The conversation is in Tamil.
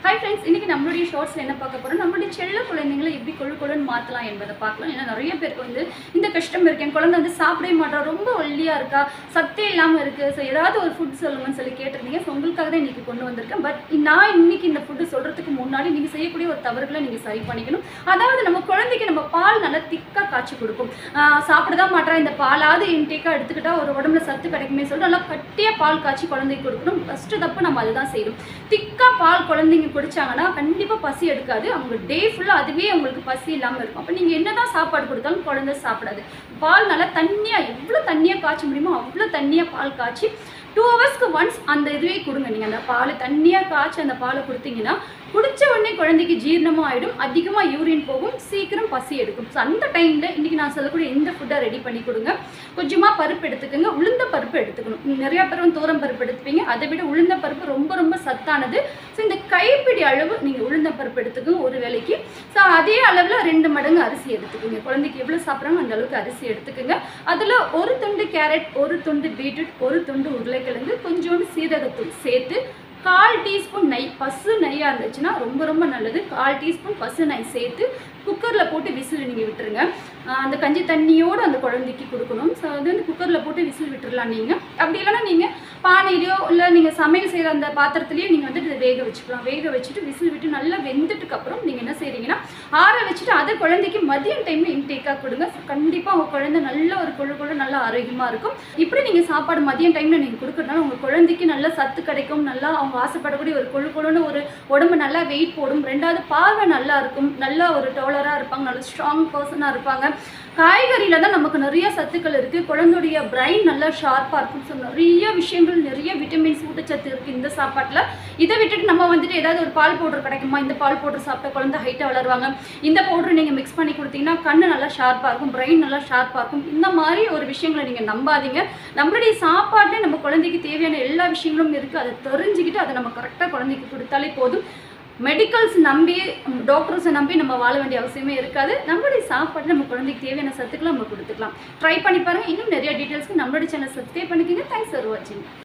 ஹாய் ஃப்ரெண்ட்ஸ், இன்றைக்கி நம்மளுடைய ஷார்ட்ஸில் என்ன பார்க்க போகிறோம், நம்மளுடைய செல்ல குழந்தைங்களை எப்படி கொழுன்னு மாற்றலாம் என்பதை பார்க்கலாம். ஏன்னா நிறைய பேருக்கு வந்து இந்த கஷ்டம் இருக்குது, என் குழந்தை வந்து சாப்பிடவே மாட்டா, ரொம்ப ஒல்லியாக இருக்கா, சத்தே இல்லாமல் இருக்குது, ஸோ ஏதாவது ஒரு ஃபுட் சொல்லுங்கன்னு சொல்லி கேட்டிருந்தீங்க. ஸோ உங்களுக்காக தான் இன்றைக்கி கொண்டு வந்திருக்கேன். பட் நான் இன்றைக்கி இந்த ஃபுட்டு சொல்கிறதுக்கு முன்னாடி நீங்கள் செய்யக்கூடிய ஒரு தவறுகளை நீங்கள் சரி பண்ணிக்கணும். அதாவது நம்ம குழந்தைக்கு நம்ம பால் நல்லா திக்காக காய்ச்சி கொடுக்கும். சாப்பிடதான் மாட்டா, இந்த பாலாவது இன்டேக்காக எடுத்துக்கிட்டால் ஒரு உடம்புல சத்து கிடைக்குமே சொல்லிட்டு நல்லா கட்டியாக பால் காய்ச்சி குழந்தைக்கு கொடுக்கணும். ஃபஸ்ட்டு தப்பு நம்ம அதுதான் செய்யணும். திக்காக பால் குழந்தைங்க குடிச்சாங்கன்னா கண்டிப்பாக பசி எடுக்காது. அவங்க டே ஃபுல்லாக அதுவே அவங்களுக்கு பசி இல்லாமல் இருக்கும். அப்போ நீங்கள் என்ன தான் சாப்பாடு கொடுத்தாலும் குழந்தை சாப்பிடாது. பால் நல்லா தண்ணியாக, எவ்வளோ தண்ணியாக காய்ச்ச முடியுமோ அவ்வளோ தண்ணியாக பால் காய்ச்சி 2 ஹவர்ஸ்க்கு ஒன்ஸ் அந்த இதுவே கொடுங்க. நீங்கள் அந்த பால் தண்ணியாக காய்ச்சி அந்த பாலை கொடுத்தீங்கன்னா குடித்த உடனே குழந்தைக்கு ஜீரணமும் ஆகிடும், அதிகமாக யூரின் போகும், சீக்கிரம் பசி எடுக்கும். ஸோ அந்த டைமில் இன்றைக்கி நான் சொல்லக்கூடிய எந்த ஃபுட்டை ரெடி பண்ணி கொடுங்க. கொஞ்சமாக பருப்பு எடுத்துக்கோங்க, உளுந்த பருப்பு எடுத்துக்கணும். நிறையா பேர் வந்து தூரம் பருப்பு எடுத்துப்பீங்க, அதை விட உளுந்த பருப்பு ரொம்ப ரொம்ப சத்தானது. ஸோ இந்த கைப்பிடி அளவு நீங்கள் உளுந்த பருப்பு எடுத்துக்கோங்க ஒரு வேளைக்கு. ஸோ அதே அளவில் 2 மடங்கு அரிசி எடுத்துக்கோங்க. குழந்தைக்கு எவ்வளோ சாப்பிட்றாங்க அந்த அளவுக்கு அரிசி எடுத்துக்கோங்க. அதில் ஒரு துண்டு கேரட், ஒரு துண்டு பீட்ரூட், ஒரு துண்டு உருளைக்கிழங்கு, கொஞ்சோண்டு சீரகத்தூள் சேர்த்து 1/4 டீஸ்பூன் நெய், பசு நெய்யாக இருந்துச்சுன்னா ரொம்ப ரொம்ப நல்லது. 1/4 டீஸ்பூன் பசு நெய் சேர்த்து குக்கரில் போட்டு விசில் நீங்கள் விட்டுருங்க. அந்த கஞ்சி தண்ணியோடு அந்த குழந்தைக்கு கொடுக்கணும். ஸோ அது வந்து குக்கரில் போட்டு விசில் விட்டுடலாம். நீங்கள் அப்படி இல்லைன்னா நீங்கள் பானையிலையோ இல்லை நீங்கள் சமையல் செய்கிற அந்த பாத்திரத்துலேயே நீங்கள் வந்துட்டு இதை வேக வச்சுக்கலாம். வேக வச்சுட்டு விசில் விட்டு நல்லா வெந்துட்டுக்கப்புறம் நீங்கள் என்ன செய்கிறீங்கன்னா ஆற வச்சுட்டு அதை குழந்தைக்கு மதியம் டைமில் இன்டேக்காக கொடுங்க. கண்டிப்பாக உங்கள் குழந்தை நல்ல ஒரு கொழு நல்லா ஆரோக்கியமாக இருக்கும். இப்படி நீங்கள் சாப்பாடு மதியம் டைமில் நீங்கள் கொடுக்குறதுனால உங்கள் குழந்தைக்கு நல்ல சத்து கிடைக்கும். நல்லா அவங்க ஆசைப்படக்கூடிய ஒரு கொழுன்னு ஒரு உடம்பு நல்லா வெயிட் போடும். 2வது பார்வை நல்லா இருக்கும், நல்ல ஒரு டோலராக இருப்பாங்க, நல்ல ஸ்ட்ராங் பர்சனாக இருப்பாங்க. காய்கறியில் தான் நமக்கு நிறைய சத்துக்கள் இருக்குது. குழந்தைய பிரைன் நல்லா ஷார்ப்பாக இருக்கும். ஸோ நிறைய விஷயங்கள், நிறைய விட்டமின்ஸ், ஊட்டச்சத்து இருக்குது இந்த சாப்பாட்டில். இதை விட்டுட்டு நம்ம வந்துட்டு ஏதாவது ஒரு பால் பவுடர் கிடைக்குமா, இந்த பால் பவுடர் சாப்பிட்டா குழந்தை ஹைட்டாக வளருவாங்க, இந்த பவுடர் நீங்கள் மிக்ஸ் பண்ணி கொடுத்தீங்கன்னா கண்ணு நல்லா ஷார்ப்பாக இருக்கும், பிரைன் நல்லா ஷார்ப்பாக இருக்கும், இந்த மாதிரி ஒரு விஷயங்களை நீங்கள் நம்பாதீங்க. நம்மளுடைய சாப்பாட்டில் நம்ம குழந்தைக்கு தேவையான எல்லா விஷயங்களும் இருக்குது. அதை தெரிஞ்சுக்கிட்டு அதை நம்ம கரெக்டாக குழந்தைக்கு கொடுத்தாலே போதும். மெடிக்கல்ஸ் நம்பி, டாக்டர்ஸை நம்பி நம்ம வாழ வேண்டிய அவசியமே இருக்காது. நம்மளுடைய சாப்பாடு நம்ம குழந்தைக்கு தேவையான சத்துக்களை நம்ம கொடுத்துக்கலாம். ட்ரை பண்ணி பாருங்கள். இன்னும் நிறைய டீட்டெயில்ஸ்க்கு நம்மளுடைய சேனல் சப்ஸ்கிரைப் பண்ணிக்கோங்க. தேங்க்ஸ் ஃபார் வாட்சிங்.